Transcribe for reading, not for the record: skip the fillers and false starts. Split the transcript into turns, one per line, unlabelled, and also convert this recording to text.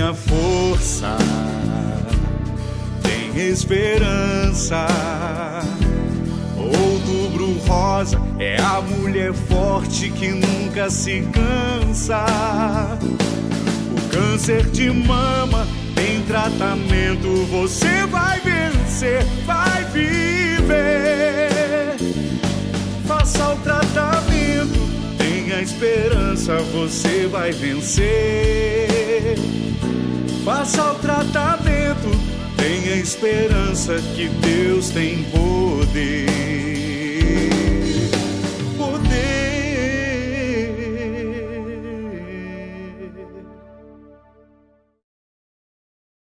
ganha força, tem esperança. Outubro Rosa é a mulher forte que nunca se cansa. O câncer de mama tem tratamento, você vai vencer, vai viver. Faça o tratamento, tenha esperança, você vai vencer. Faça o tratamento, tenha esperança que Deus tem poder.